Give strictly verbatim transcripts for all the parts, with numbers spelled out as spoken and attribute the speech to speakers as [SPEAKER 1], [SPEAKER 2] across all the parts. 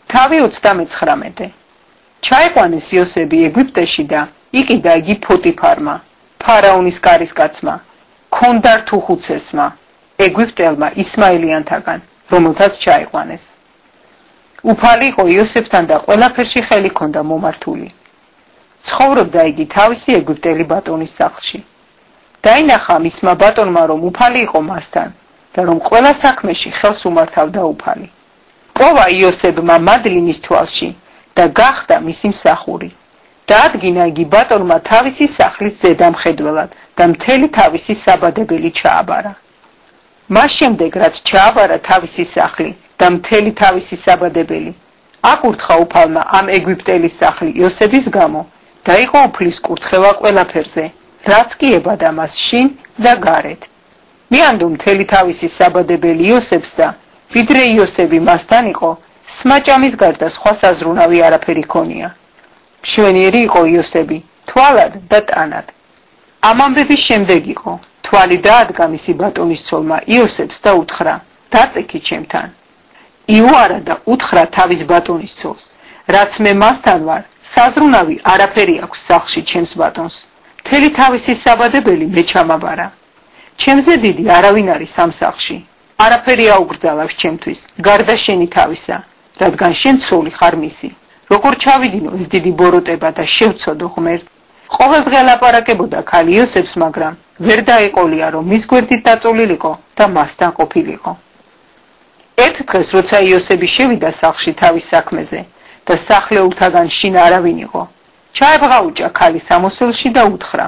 [SPEAKER 1] თავი ოცდამეცხრამეტე. ჩაიყვანეს იოსები ეგვიპტეში და იყიდა იგი ფოტიფარმა, ფარაონის კარისკაცმა, ქონდართუხუცესმა, ეგვიპტელმა ისმაილიანთაგან, რომელთაც ჩაიყვანეს. უფალი იყო იოსებთან და ყველაფერში ხელი ჰქონდა მომართული. ცხოვრობდა იგი თავისი ეგვიპტელი ბატონის სახლში. დაინახა მისმა ბატონმა, რომ უფალი იყო მასთან და რომ ყველა საქმეში ხელს უმართავდა უფალი. პოვა იოსებმა მადლი მის თვალში და გახდა მისი მსახური. დაადგინა იგი ბატონმა თავისი სახლის ზედამხედველად და მთელი თავისი საბადებელი ჩააბარა. მას შემდეგ, რაც ჩააბარა თავისი სახლი და მთელი თავისი საბადებელი, აკურთხა უფალმა ამ ეგვიპტელის სახლი იოსების გამო და იყო უფლის კურთხევა ყველაფერზე, რაც კი ებადა მას შინ და გარეთ. მიანდო მთელი თავისი საბადებელი იოსებს და ვიდრე იოსები მასთან იყო, სმაჭამის გარდა სხვა საზრუნავი არაფერი ქონია. მშვენიერი იყო იოსები, თვალად და ტანად. ამ ამბების შემდეგ იყო, თვალი დაადგა მისი ბატონის ცოლმა იოსებს და უთხრა, დაწექი ჩემთან. იუარა და უთხრა თავის ბატონის ცოლს, რაც მე მასთან ვარ, საზრუნავი არაფერი აქვს სახლში ჩემს ბატონს. მთელი თავისი საბადებელი მე ჩამაბარა. ჩემზე დიდი არავინ არის ამ სახლში. არაფერი აუგრძალავს ჩემთვის, გარდა შენი თავისა, რადგან შენ ცოლი ხარ მისი. როგორ ჩავიდინო ეს დიდი ბოროტება და შევცოდო ღმერთ. ყოველდღე ლაპარაკებოდა ქალი იოსებს, მაგრამ ვერ დაეყოლია, რომ მის გვერდით დაწოლილიყო და მასთან ყოფილიყო. ერთ დღეს, როცა იოსები შევიდა სახლში თავის საქმეზე და სახლეულთაგან შინ არავინ იყო, ჩაებღაუჭა ქალი სამოსელში და უთხრა,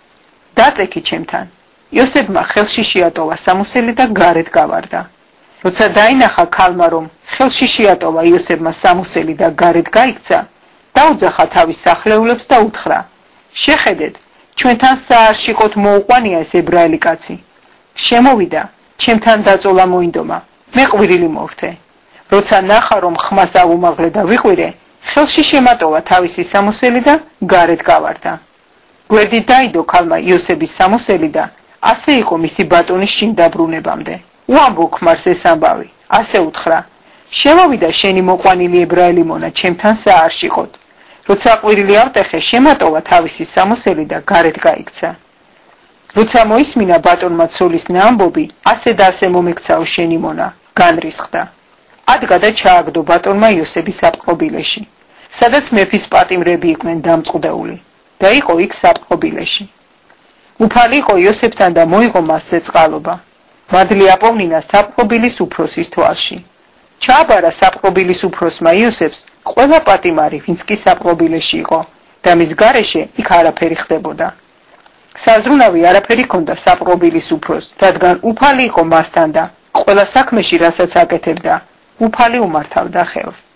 [SPEAKER 1] დაწექი ჩემთან. იოსებმა ხელში შეატოვა სამოსელი და გარეთ გავარდა. როცა დაინახა ქალმა, რომ ხელში შეატოვა იოსებმა სამოსელი და გარეთ გაიქცა, დაუძახა თავის სახლეულებს და უთხრა, შეხედეთ, ჩვენთან საარშიყოთ მოუყვანია ეს ებრაელი კაცი. შემოვიდა, ჩემთან დაწოლა მოინდომა, მე ყვირილი მოვთე. როცა ნახა, რომ ხმას აუმაღლე და ვიყვირე, ხელში შემატოვა თავისი სამოსელი და გარეთ გავარდა. გვერდით დაიდო ქალმა იოსების სამოსელი და ასე იყო მისი ბატონის შინ დაბრუნებამდე. უამბო ქმარს ეს ამბავი, ასე უთხრა, შემოვიდა შენი მოყვანილი ებრაელი მონა ჩემთან საარშიყოთ. როცა ყვირილი ავტეხე, შემატოვა თავისი სამოსელი და გარეთ გაიქცა. როცა მოისმინა ბატონმა ცოლის ამბობი, ასე და ასე მომექცაო შენი მონა, განრისხდა. ადგა და ჩააგდო ბატონმა იოსების საპყრობილეში, სადაც მეფის პატიმრები იყვნენ დამწყდეული და იყო იქ საპყრობილეში. უფალი იყო იოსებთან და მოიღო მასზე წყალობა. მადლი აპოვნინა საპყრობილის უფროსის თვალში. ჩააბარა საპყრობილის უფროსმა იოსებს ყველა პატიმარი, ვინც კი საპყრობილეში იყო და მის გარეშე იქ არაფერი ხდებოდა. საზრუნავი არაფერი ჰქონდა საპყრობილის უფროსს, რადგან უფალი იყო მასთან და ყველა საქმეში, რასაც აკეთებდა, უფალი უმართავდა ხელს.